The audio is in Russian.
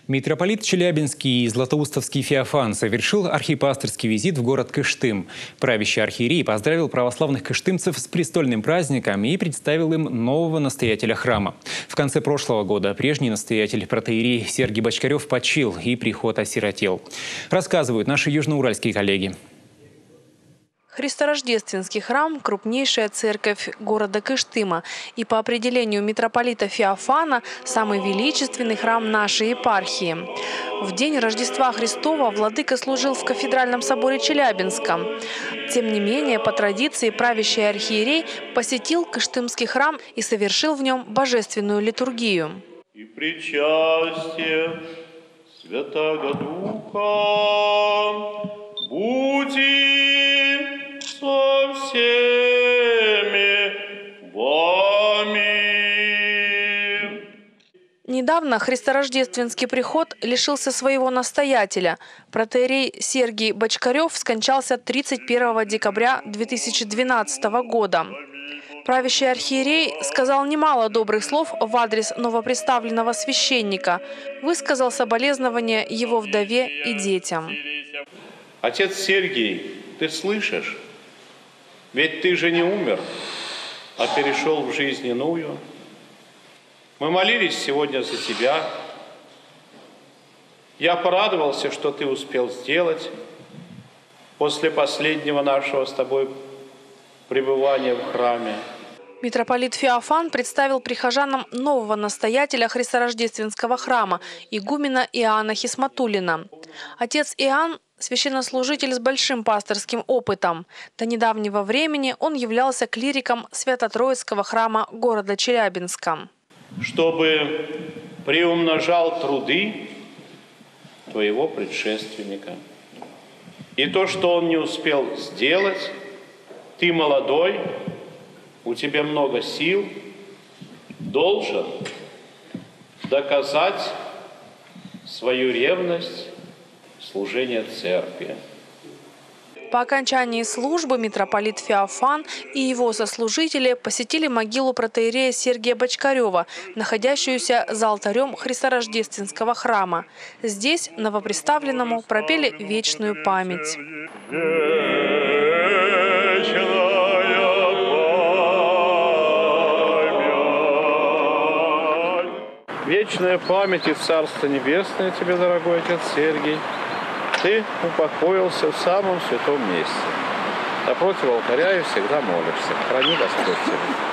Митрополит Челябинский и Златоустовский Феофан совершил архипасторский визит в город Кыштым. Правящий архиерей поздравил православных кыштымцев с престольным праздником и представил им нового настоятеля храма. В конце прошлого года прежний настоятель протоиерей Сергий Бочкарев почил, и приход осиротел. Рассказывают наши южноуральские коллеги. Христорождественский храм – крупнейшая церковь города Кыштыма и по определению митрополита Феофана самый величественный храм нашей епархии. В день Рождества Христова владыка служил в кафедральном соборе Челябинска. Тем не менее, по традиции правящий архиерей посетил Кыштымский храм и совершил в нем божественную литургию. И причастие Святаго Духа будь со всеми вами. Недавно христорождественский приход лишился своего настоятеля. Протоиерей Сергий Бочкарев скончался 31 декабря 2012 года. Правящий архиерей сказал немало добрых слов в адрес новоприставленного священника, высказал соболезнования его вдове и детям. Отец Сергий, ты слышишь? Ведь ты же не умер, а перешел в жизнь иную. Мы молились сегодня за тебя. Я порадовался, что ты успел сделать после последнего нашего с тобой пребывания в храме. Митрополит Феофан представил прихожанам нового настоятеля Христорождественского храма, игумена Иоанна Хисматуллина. Отец Иоанн – священнослужитель с большим пасторским опытом. До недавнего времени он являлся клириком Свято-Троицкого храма города Челябинска. Чтобы приумножал труды твоего предшественника. И то, что он не успел сделать, ты молодой, у тебя много сил, должен доказать свою ревность служения церкви. По окончании службы митрополит Феофан и его сослужители посетили могилу протоиерея Сергия Бочкарева, находящуюся за алтарем Христорождественского храма. Здесь новоприставленному пропели вечную память. Вечная память и Царство Небесное тебе, дорогой отец Сергий. Ты упокоился в самом святом месте. Напротив алтаря и всегда молишься. Храни Господь тебя.